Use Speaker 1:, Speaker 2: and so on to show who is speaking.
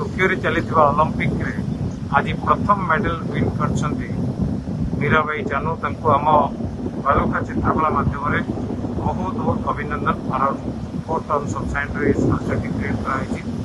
Speaker 1: Tokyo रे चलिथिबा Olympic रे आज प्रथम मेडल विन करछन्ती मीराबाई चानू। तांको आम बालुका चित्रकला माध्यम बहुत बहुत अभिनंदन। और 4 टर्म्स ऑफ साइंस रे सर्टिफिकेट क्रिएट कराई।